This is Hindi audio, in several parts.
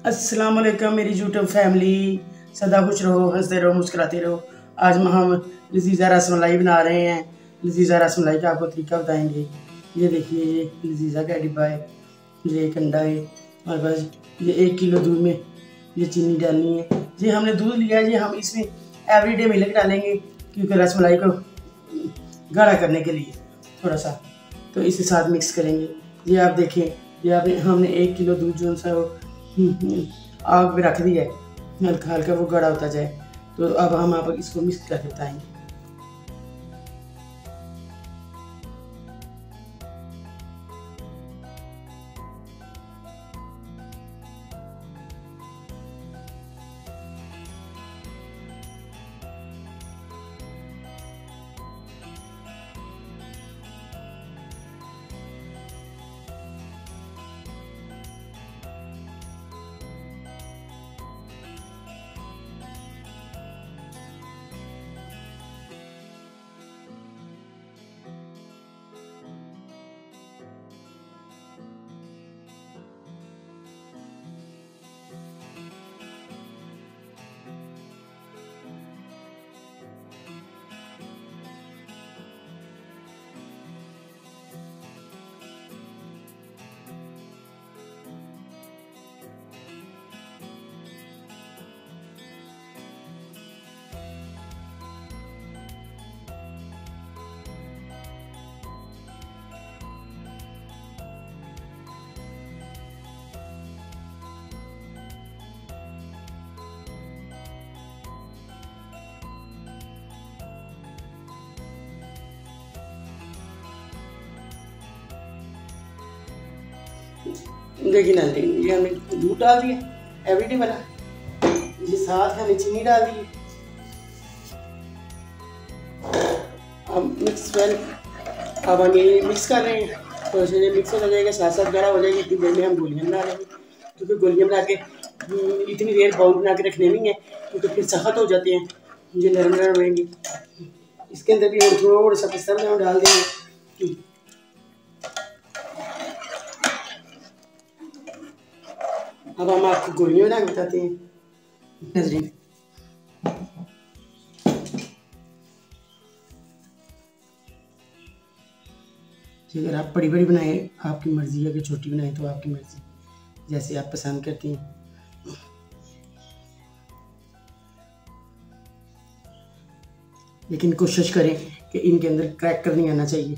अस्सलाम वालेकुम मेरी यूट्यूब फैमिली। सदा खुश रहो, हंसते रहो, मुस्कुराते रहो। आज हम लजीज़ा रसमलाई बना रहे हैं। लजीज़ा रसमलाई का आपको तरीका बताएंगे। ये देखिए, ये लजीज़ा का डिब्बा है, ये एक अंडा है और बस ये 1 किलो दूध में ये चीनी डालनी है। ये हमने दूध लिया है, ये हम इसमें एवरीडे मिल्क डालेंगे क्योंकि रसमलाई को गाढ़ा करने के लिए थोड़ा सा, तो इसे साथ मिक्स करेंगे। ये आप देखें, ये आपने हमने 1 किलो दूध जो सा वो आग पे रख दिया है, हल्का हल्का वो गाढ़ा होता जाए। तो अब हम आप इसको मिक्स करके बताएंगे। देखिए ना, ये हमने दूध डाल दिया एवरीडे वाला, ये साथ हमने चीनी डाल दी। अब मिक्स वेल, अब हम ये मिक्स कर रहे हैं, तो ये मिक्स हो जाएगा, साथ साथ गाढ़ा हो जाएगा। इतनी देर में हम गोलियाँ बना लेंगे, क्योंकि गोलियाँ बना के इतनी देर बाउल बना के रखने नहीं है, क्योंकि फिर सख्त हो जाते हैं, ये नरम नरम रहेंगे। इसके अंदर भी हम थोड़ा सा पिस्ता हम डाल देंगे। अब हम आपको गोलियां बना के बताते हैं। नजरीन, अगर आप बड़ी बड़ी बनाए आपकी मर्जी है, अगर छोटी बनाए तो आपकी मर्जी, जैसे आप पसंद करती हैं। लेकिन कोशिश करें कि इनके अंदर क्रैकर नहीं आना चाहिए।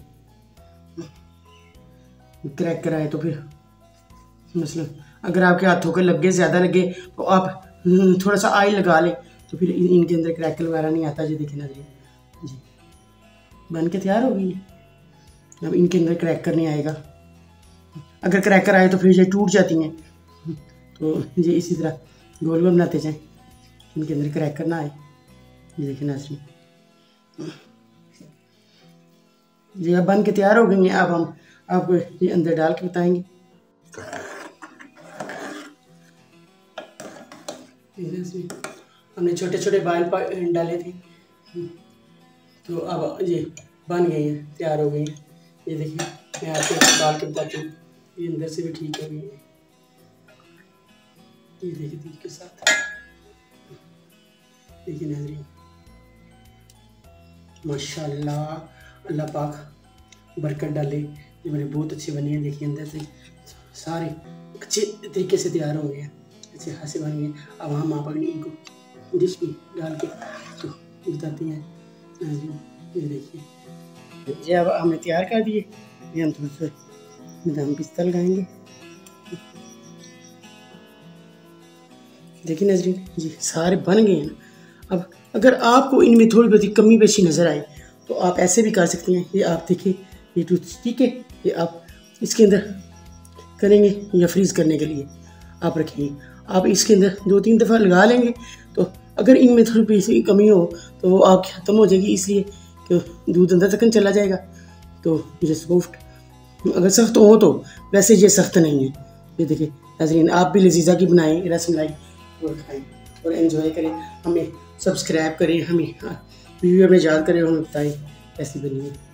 क्रैकर आए तो फिर मसलन अगर आपके हाथों के लगे ज़्यादा लगे तो आप थोड़ा सा ऑयल लगा लें, तो फिर इनके अंदर क्रैकल वगैरह नहीं आता। जी देखिए नजरिए, जी बन के तैयार हो गई है। अब इनके अंदर क्रैकर नहीं आएगा, अगर क्रैकर आए तो फिर ये टूट जाती हैं। तो ये इसी तरह गोल गोल बनाते जाएँ, इनके अंदर क्रैकर ना आए। ये देखिए नजरिए, ये अब बन के तैयार हो गई हैं। अब हम आपको ये अंदर डाल के बताएंगे। हमने छोटे छोटे बाल डाले थे, तो अब ये बन गई हैं, तैयार हो गई हैं। ये देखिए, मैं आपको डाल के बताती हूँ, ये अंदर से भी ठीक हो गई है। ये देखिए दूध के साथ, देखिए नाज़रीन, माशाल्लाह, अल्लाह पाक बरकत डाले। ये मेरे बहुत अच्छे बने हैं। देखिए अंदर से सारे अच्छे तरीके से तैयार हो गए हैं, अच्छे खासे बन गए। अब हम आप इनको डिश में डाल के तो बताते हैं। ये देखिए, ये अब हमने तैयार कर दिए। ये हम थोड़ा सा बादाम पिस्ता लगाएंगे। देखिए नजरीन, जी सारे बन गए हैं। अब अगर आपको इनमें थोड़ी बहुत कमी पेशी नज़र आए तो आप ऐसे भी कर सकते हैं। ये आप देखिए, ये टूथ स्टिक है, ये आप इसके अंदर करेंगे या फ्रीज़ करने के लिए आप रखेंगे। आप इसके अंदर 2-3 दफ़ा लगा लेंगे, तो अगर इनमें थोड़ी पैसे की कमी हो तो वो आग ख़त्म हो जाएगी, इसलिए कि दूध अंदर तक चला जाएगा। तो ये सॉफ्ट, अगर सख्त हो तो, वैसे ये सख्त नहीं है। ये देखिए नाज़रीन, आप भी लजीज़ा की बनाएं रसमलाई और खाएं और एंजॉय करें। हमें सब्सक्राइब करें, हमें वीडियो में याद करें, हमें बताएं कैसी बनी है।